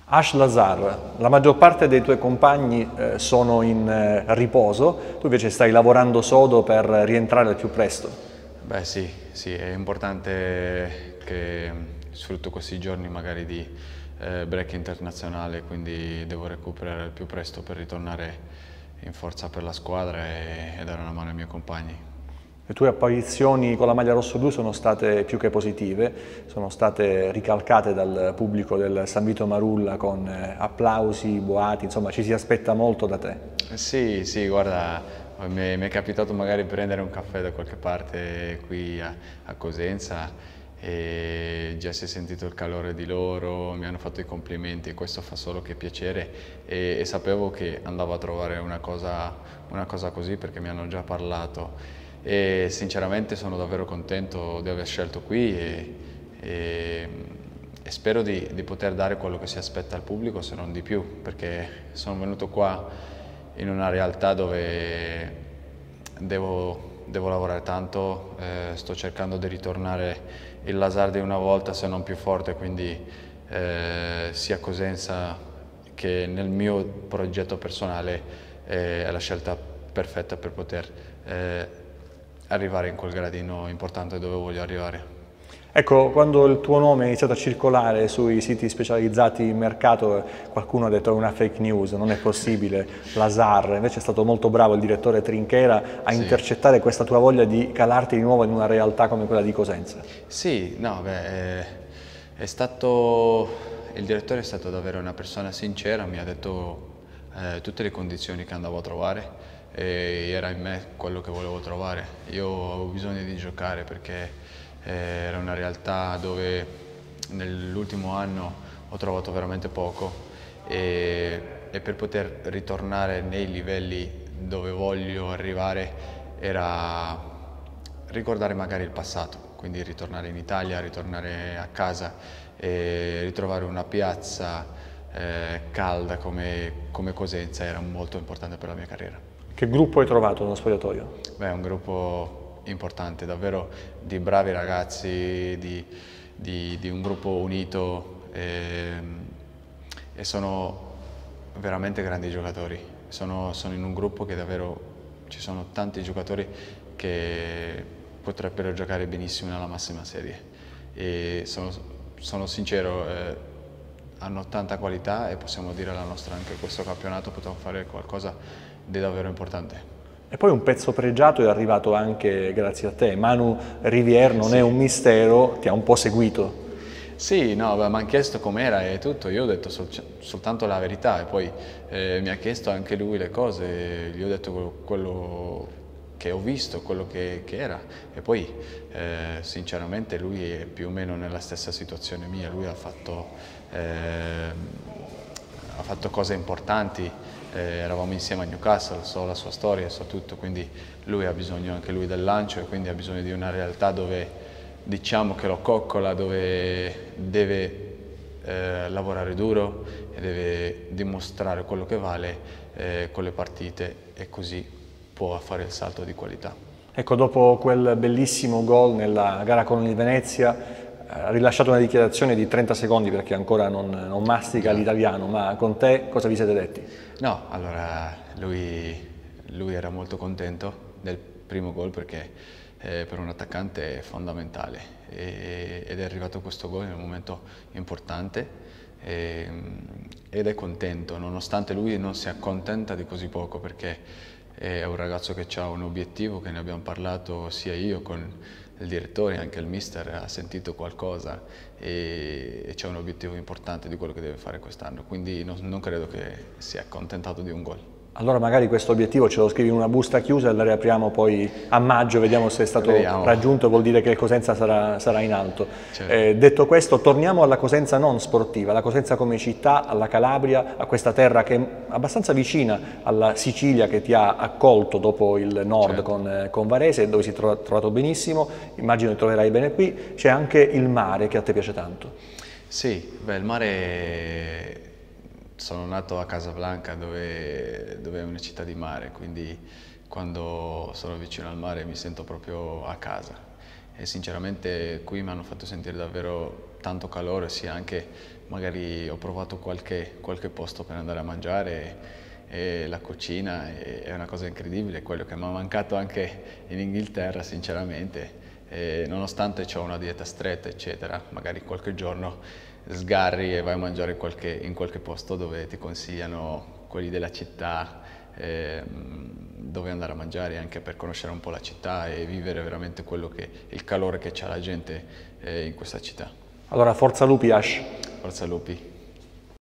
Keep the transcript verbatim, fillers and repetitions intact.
Ash Lazar, la maggior parte dei tuoi compagni eh, sono in eh, riposo, tu invece stai lavorando sodo per rientrare al più presto. Beh sì, sì, è importante che sfrutto questi giorni magari di eh, break internazionale, quindi devo recuperare al più presto per ritornare in forza per la squadra e, e dare una mano ai miei compagni. Le tue apparizioni con la maglia rosso-blu sono state più che positive, sono state ricalcate dal pubblico del San Vito Marulla con eh, applausi, boati, insomma ci si aspetta molto da te. Eh, Sì, sì, guarda, mi è, mi è capitato magari di prendere un caffè da qualche parte qui a, a Cosenza e già si è sentito il calore di loro, mi hanno fatto i complimenti e questo fa solo che piacere e, e sapevo che andavo a trovare una cosa, una cosa così perché mi hanno già parlato e sinceramente sono davvero contento di aver scelto qui e, e- e spero di, di poter dare quello che si aspetta al pubblico se non di più perché sono venuto qua in una realtà dove devo, devo lavorare tanto, eh, sto cercando di ritornare il Lazar di una volta se non più forte, quindi eh, sia a Cosenza che nel mio progetto personale eh, è la scelta perfetta per poter eh, arrivare in quel gradino importante dove voglio arrivare. Ecco, quando il tuo nome è iniziato a circolare sui siti specializzati in mercato, qualcuno ha detto è una fake news, non è possibile, Lazar, invece è stato molto bravo il direttore Trinchera a Sì. intercettare questa tua voglia di calarti di nuovo in una realtà come quella di Cosenza. Sì, no, beh, è, è stato, il direttore è stato davvero una persona sincera, mi ha detto eh, tutte le condizioni che andavo a trovare e era in me quello che volevo trovare. Io avevo bisogno di giocare perché eh, era una realtà dove nell'ultimo anno ho trovato veramente poco e, e per poter ritornare nei livelli dove voglio arrivare era ricordare magari il passato, quindi ritornare in Italia, ritornare a casa e ritrovare una piazza eh, calda come, come Cosenza era molto importante per la mia carriera. Che gruppo hai trovato nello spogliatoio? Beh, è un gruppo importante, davvero di bravi ragazzi, di, di- di un gruppo unito e, e sono veramente grandi giocatori. Sono, sono in un gruppo che davvero ci sono tanti giocatori che potrebbero giocare benissimo nella massima serie e sono, sono sincero, eh, hanno tanta qualità e possiamo dire la nostra anche in questo campionato possiamo fare qualcosa di davvero importante. E poi un pezzo pregiato è arrivato anche grazie a te. Manu Rivière non è Sì. un mistero, ti ha un po' seguito. Sì, no, beh, mi hanno chiesto com'era e tutto, io ho detto sol- soltanto la verità e poi eh, mi ha chiesto anche lui le cose, gli ho detto quello, quello che ho visto, quello che, che era e poi eh, sinceramente lui è più o meno nella stessa situazione mia, lui ha fatto, eh, ha fatto cose importanti, eh, eravamo insieme a Newcastle, so la sua storia, so tutto, quindi lui ha bisogno anche lui del lancio e quindi ha bisogno di una realtà dove diciamo che lo coccola, dove deve eh, lavorare duro e deve dimostrare quello che vale eh, con le partite e così può fare il salto di qualità. Ecco, dopo quel bellissimo gol nella gara con il Venezia, eh, ha rilasciato una dichiarazione di trenta secondi perché ancora non, non mastica Già. l'italiano, ma con te cosa vi siete detti? No, allora lui, lui era molto contento del primo gol perché eh, per un attaccante è fondamentale e- ed è arrivato questo gol in un momento importante e- ed è contento, nonostante lui non si accontenta di così poco perché è un ragazzo che ha un obiettivo, che ne abbiamo parlato sia io con il direttore, anche il mister ha sentito qualcosa e, e c'è un obiettivo importante di quello che deve fare quest'anno, quindi non, non credo che sia accontentato di un gol. Allora magari questo obiettivo ce lo scrivi in una busta chiusa e la riapriamo poi a maggio, vediamo se è stato Vediamo. raggiunto, vuol dire che il Cosenza sarà, sarà in alto. Certo. Eh, detto questo, torniamo alla Cosenza non sportiva, alla Cosenza come città, alla Calabria, a questa terra che è abbastanza vicina alla Sicilia che ti ha accolto dopo il nord Certo. con, eh, con Varese, dove si è tro- trovato benissimo, immagino che troverai bene qui, c'è anche il mare che a te piace tanto. Sì, beh, il mare, sono nato a Casablanca dove, dove è una città di mare, quindi quando sono vicino al mare mi sento proprio a casa e sinceramente qui mi hanno fatto sentire davvero tanto calore, sia anche magari ho provato qualche, qualche posto per andare a mangiare e, e la cucina è, è una cosa incredibile, quello che mi ha mancato anche in Inghilterra sinceramente. E nonostante ho una dieta stretta eccetera, magari qualche giorno sgarri e vai a mangiare in qualche, in qualche posto dove ti consigliano quelli della città, eh, dove andare a mangiare anche per conoscere un po' la città e vivere veramente quello che, il calore che c'ha la gente eh, in questa città. Allora, forza Lupi, Ash! Forza Lupi!